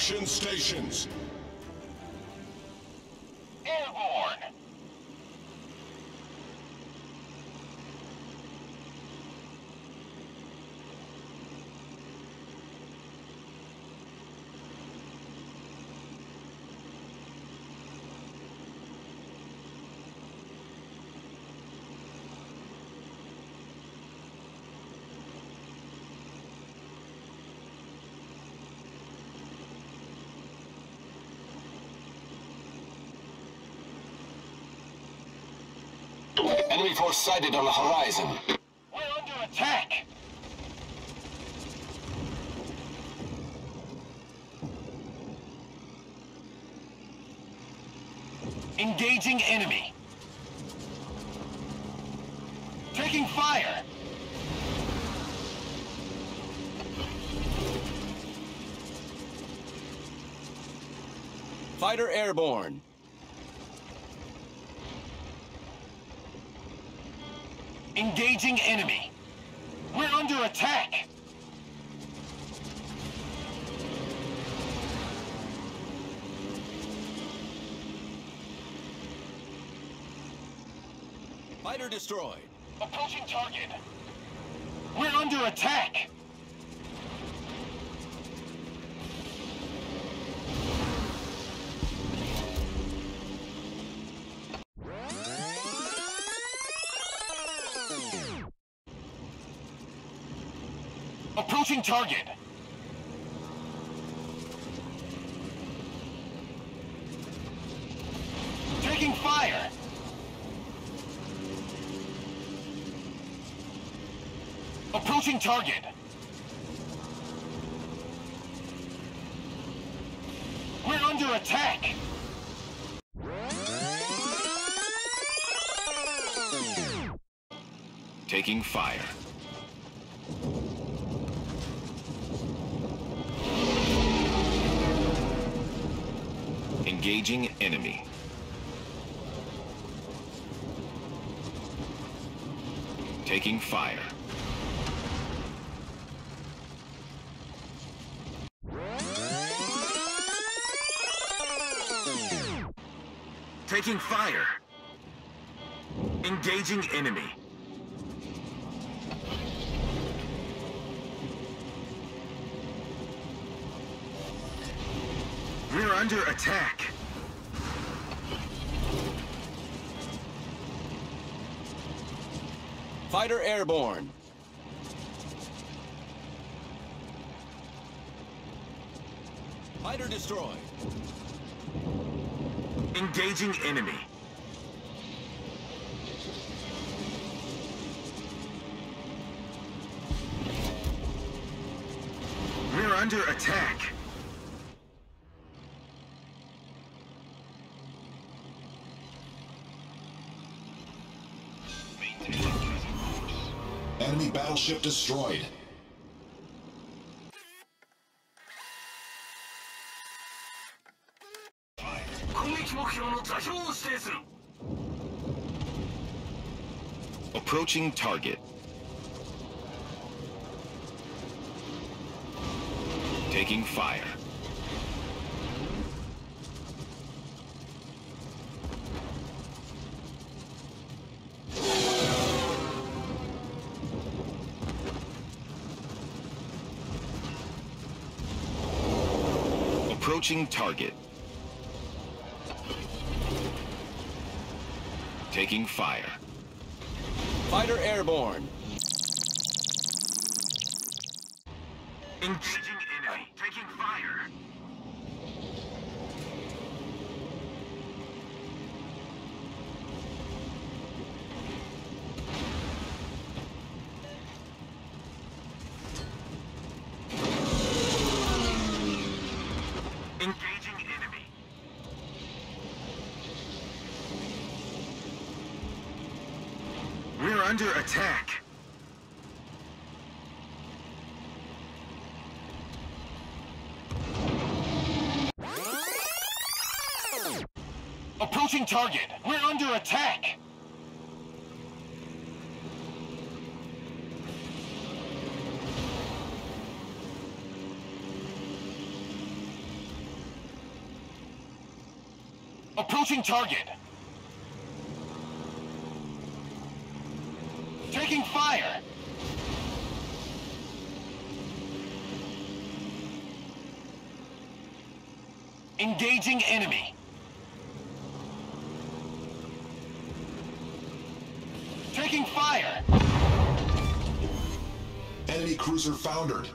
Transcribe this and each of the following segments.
Action stations. Airborne. Enemy force sighted on the horizon. We're under attack. Engaging enemy. Taking fire. Fighter airborne. Engaging enemy. We're under attack. Fighter destroyed. Approaching target. We're under attack. Approaching target. Taking fire. Approaching target. We're under attack. Taking fire. Engaging enemy. Taking fire. Taking fire. Engaging enemy. We're under attack. Fighter airborne. Fighter destroyed. Engaging enemy. We're under attack. Enemy battleship destroyed. Approaching target. Taking fire. Approaching target. Taking fire. Fighter airborne. Engaging enemy. Taking fire. Engaging enemy. We're under attack. Approaching target. We're under attack. Approaching target. Taking fire. Engaging enemy. Taking fire. Enemy cruiser foundered.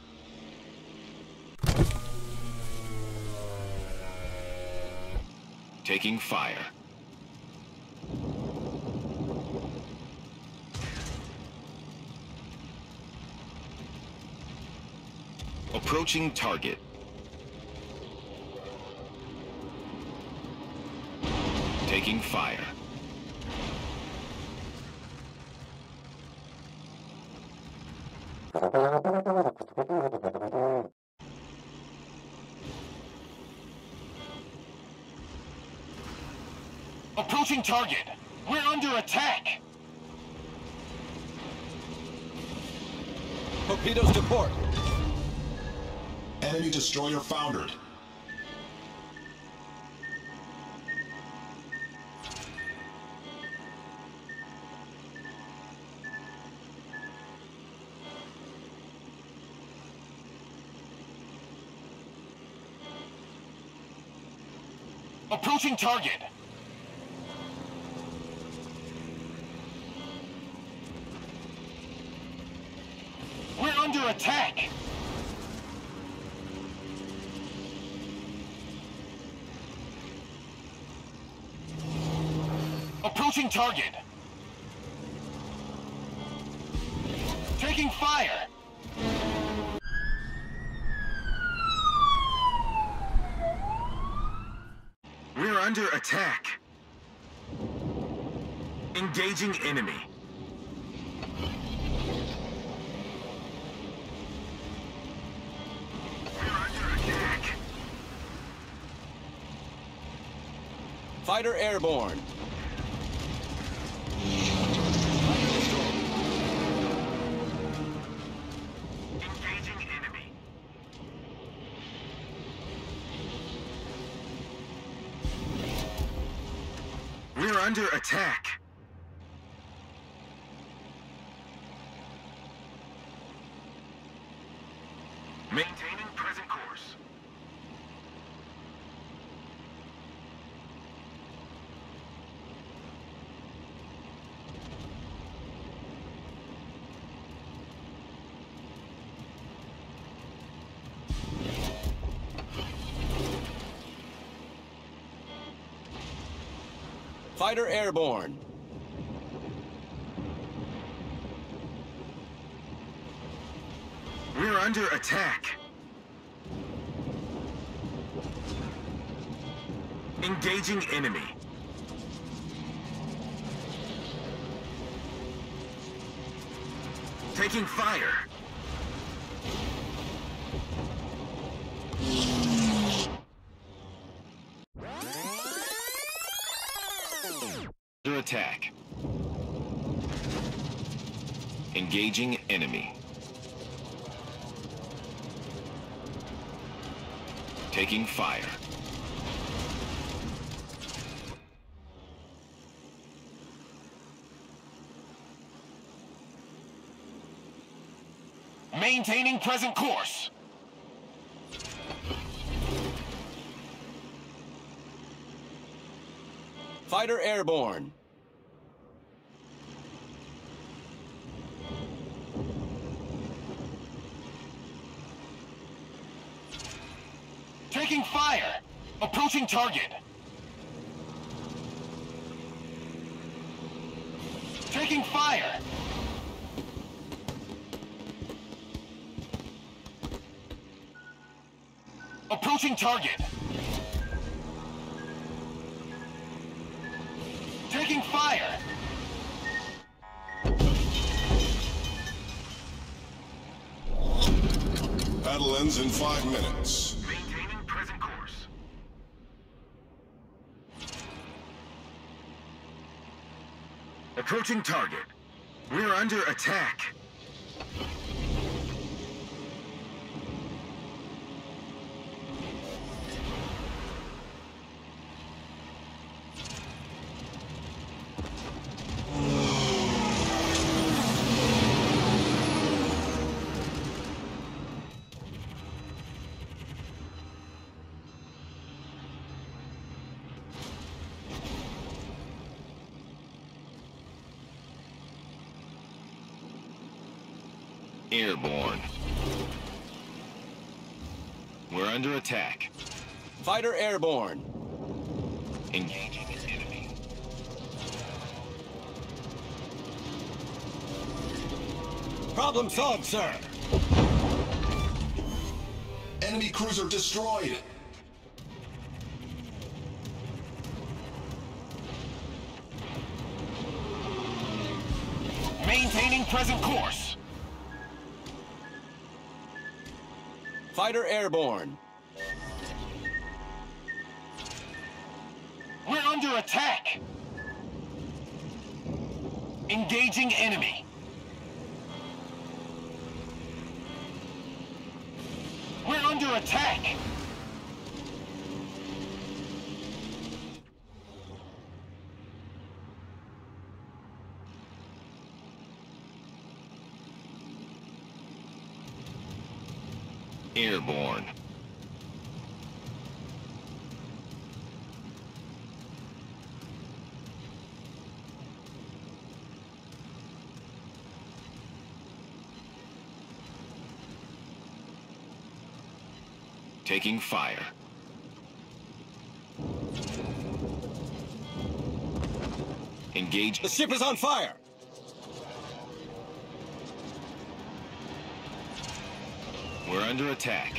Taking fire. Approaching target. Taking fire. Approaching target. We're under attack. Torpedoes to port. Enemy destroyer foundered. Approaching target. We're under attack. Approaching target. Taking fire. We're under attack. Engaging enemy. We're under attack. Fighter airborne. Engaging enemy. We're under attack. Maintaining present course. Fighter airborne. We're under attack. Engaging enemy. Taking fire. Under attack. Engaging enemy. Taking fire. Maintaining present course. Fighter airborne. Taking fire. Approaching target. Taking fire. Approaching target. Taking fire. Battle ends in 5 minutes. Maintaining present course. Approaching target. We're under attack. Airborne. We're under attack. Fighter airborne. Engaging an enemy. Problem solved, sir. Enemy cruiser destroyed. Maintaining present course. Fighter airborne. We're under attack. Engaging enemy. We're under attack. Airborne. Taking fire. Engage. The ship is on fire. We're under attack.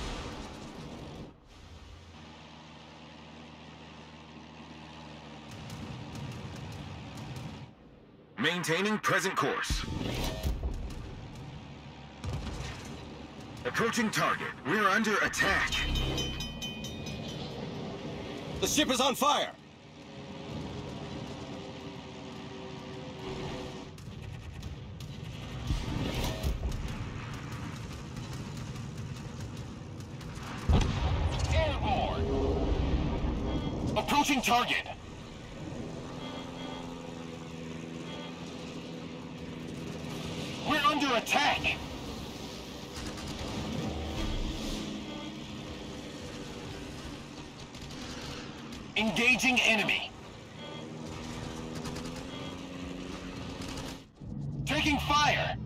Maintaining present course. Approaching target. We're under attack. The ship is on fire. Airborne. Approaching target. We're under attack. Engaging enemy. Taking fire.